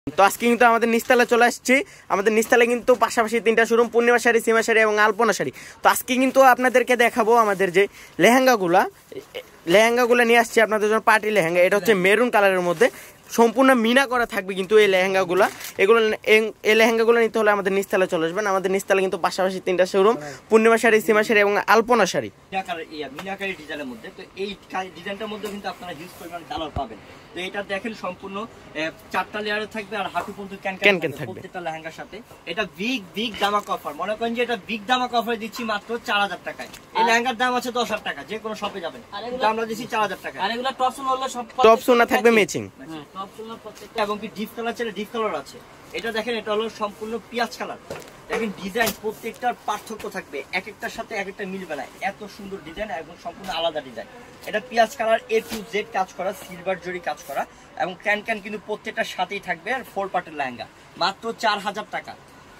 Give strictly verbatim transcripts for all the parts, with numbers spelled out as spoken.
তো আজকে কিন্তু আমাদের নিস্তালা চলে আসছি। আমাদের নিস্তালে কিন্তু পাশাপাশি তিনটা শোরুম, পূর্ণিমা শাড়ি, সীমা শাড়ি এবং আলপনা শাড়ি। তো আজকে কিন্তু আপনাদেরকে দেখাবো আমাদের যে লেহেঙ্গাগুলা লেহেঙ্গাগুলো নিয়ে আসছি আপনাদের জন্য। পার্টি লেহেঙ্গা, এটা হচ্ছে মেরুন কালারের মধ্যে সম্পূর্ণ মিনা করা থাকবে কিন্তু এই লেহেঙ্গাগুলো। এগুলো এই লেহেঙ্গাগুলো নিতে হলে আমাদের নিস্তালে চলে আসবেন। আমাদের নিস্তালে কিন্তু পাশাপাশি তিনটা শোরুম, পূর্ণিমা শাড়ি, সীমা শাড়ি এবং আলপনা শাড়ি। মিনাকারি ডিজাইনের মধ্যে, তো এই ডিজাইনটার মধ্যে কিন্তু আপনারা হিউজ পরিমাণ কালার পাবেন। তো এটা দেখেন সম্পূর্ণ চারটা লেয়ারে থাকবে আর হাঁটু পর্যন্ত ক্যান ক্যান থাকবে প্রত্যেকটা লেহেঙ্গার সাথে। এটা বিগ বিগ দামাক অফার, মনে করেন যে এটা বিগ দামাক অফারে দিচ্ছি মাত্র চার হাজার টাকায়। এই লেহেঙ্গার দাম আছে দশ হাজার টাকা, যে কোনো শপে যাবেন আমরা দিচ্ছি চার হাজার টাকা। আর এগুলো টপ সোনা হলো সব টপ সোনা থাকবে ম্যাচিং, টপ সোনা প্রত্যেকটা। এবং কি ডিপ কালার চাইলে ডিপ কালার আছে। এটা দেখেন এটা হলো সম্পূর্ণ পিঁয়াজ কালার। দেখেন ডিজাইন প্রত্যেকটার পার্থক্য থাকবে, এক একটার সাথে এক একটা মিলবে না, এত সুন্দর ডিজাইন এবং সম্পূর্ণ আলাদা ডিজাইন। এটা পিঁয়াজ কালার, এ টু জেড কাজ করা, সিলভার জরি কাজ করা এবং ক্যান ক্যান কিন্তু প্রত্যেকটার সাথেই থাকবে। আর ফোর পার্টের লেহেঙ্গা মাত্র চার হাজার টাকা,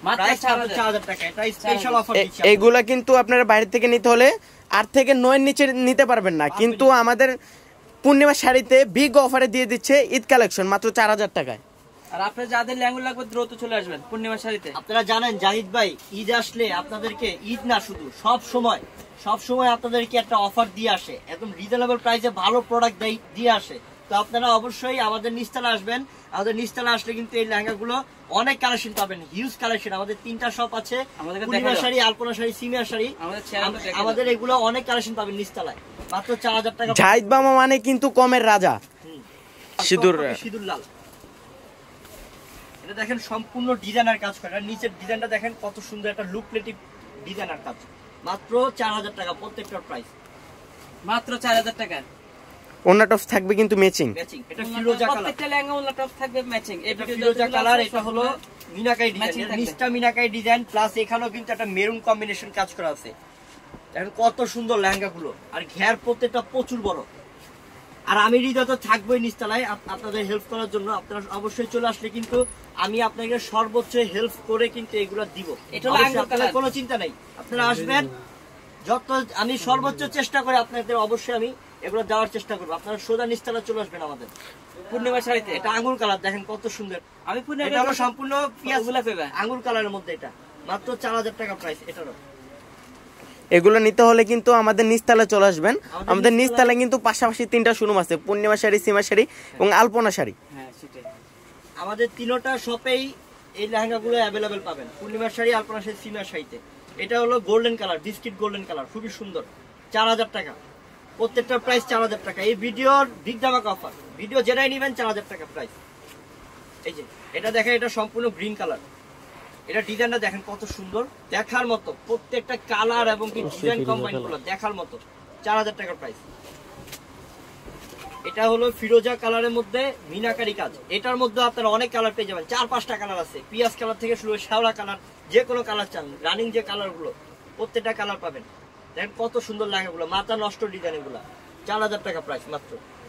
এগুলা কিন্তু আপনারা বাইরে থেকে নিতে হলে আট থেকে নয়ের নিচে নিতে পারবেন না, কিন্তু আমাদের পূর্ণিমা শাড়িতে বিগ অফারে দিয়ে দিচ্ছে ঈদ কালেকশন মাত্র চার হাজার টাকায়। আর আপনারা যাদের লেহেঙ্গা লাগবে দ্রুত চলে আসবেন পূর্ণিমা শাড়িতে। আপনারা জানেন জাহিদ ভাই, ঈদ আসলে আপনাদেরকে ঈদ না শুধু সব সময় সব সময় আপনাদেরকে একটা অফার দিয়ে আসে, একদম রিজনেবল প্রাইসে ভালো প্রোডাক্ট দিয়ে আসে। তো আপনারা অবশ্যই আমাদের নিস্তালা আসবেন। আমাদের নিস্তালা আসলে কিন্তু এই লেহেঙ্গাগুলো অনেক কালেকশন পাবেন, হিউজ কালেকশন। আমাদের তিনটা শপ আছে, পূর্ণিমা শাড়ি, আলপনা শাড়ি, সিমিয়া শাড়ি। আমাদের এগুলো অনেক কালেকশন পাবেন নিস্তালায় মাত্র চার হাজার টাকা। জাহিদ মামা মানে কিন্তু কমের রাজা। সিঁদুর সিঁদুর লাল, এটা দেখেন সম্পূর্ণ ডিজাইনার কাজ করে। নিচের ডিজাইনটা দেখেন কত সুন্দর একটা লুকলেটিভ ডিজাইনার কাজ। মাত্র চার হাজার টাকা প্রত্যেকটার প্রাইস, মাত্র চার হাজার টাকা। ওন্না টপস থাকবে কিন্তু ম্যাচিং। ম্যাচিং এটা ফিরোজা কালার, প্রত্যেকটা লেহেঙ্গা ওন্না টপস থাকবে ম্যাচিং। এটা ফিরোজা কালার, এটা হলো মিনাকারি ডিজাইন, নিচটা মিনাকারি ডিজাইন প্লাস এখানেও কিন্তু একটা মেরুন কম্বিনেশন কাজ করা আছে। দেখেন কত সুন্দর লেহেঙ্গাগুলো, আর ঘের প্রত্যেকটা প্রচুর বড়। আর আমি হৃদয় তো থাকবোই নিস্তালায় আপনাদের হেল্প করার জন্য। আপনারা অবশ্যই চলে আসলে কিন্তু আমি আপনাকে সর্বোচ্চ হেল্প করে কিন্তু এগুলো দিব, কোনো চিন্তা নেই। আপনারা আসবেন, যত আমি সর্বোচ্চ চেষ্টা করে আপনাদের অবশ্যই আমি এগুলো দেওয়ার চেষ্টা করবো। আপনারা সোজা নিস্তালা চলে আসবেন আমাদের পূর্ণিমা শাড়িতে। এটা আঙ্গুর কালার, দেখেন কত সুন্দর। আমি পূর্ণিমা সম্পূর্ণ পিঁয়াজ আঙ্গুর কালারের মধ্যে, এটা মাত্র চার হাজার টাকা প্রাইস। এটারও এগুলো নিতে হলে কিন্তু আমাদের নিস্তালা চলে আসবেন। আমাদের নিস্তালা কিন্তু পাশাপাশি তিনটা শোরুম আছে, পূর্ণিমা শাড়ি, সীমা শাড়ি এবং আলপনা শাড়ি। আমাদের তিনটা শপেই এই লেহেঙ্গাগুলো অ্যাভেলেবেল পাবেন, পূর্ণিমা শাড়ি, আলপনা শাড়ি, সীমা শাড়িতে। এটা হলো golden colour, biscuit golden colour, খুবই সুন্দর। চার হাজার টাকা প্রত্যেকটার প্রাইস, চার হাজার টাকা। এই ভিডিওর বিগ ধামাকা অফার, ভিডিও যেটাই নেবেন চার হাজার টাকা প্রাইস। এই যে এটা দেখেন, এটা সম্পূর্ণ গ্রিন কালার। এটা ডিজাইনটা দেখেন কত সুন্দর, দেখার মতো। প্রত্যেকটা কালার এবং কি ডিজাইন কম্বাইন গুলো দেখার মতো। চার হাজার টাকার প্রাইস। এটা হলো ফিরোজা কালারের মধ্যে মিনাকারি কাজ। এটার মধ্যে আপনারা অনেক কালার পেয়ে যাবেন, চার পাঁচটা কালার আছে। পিয়াজ কালার থেকে শুরু করে শ্যাওলা কালার, যে কোনো কালার চান, রানিং যে কালার গুলো প্রত্যেকটা কালার পাবেন। দেখেন কত সুন্দর লাগে গুলো, মাথা নষ্ট ডিজাইন এগুলো। চার হাজার টাকা প্রাইস মাত্র।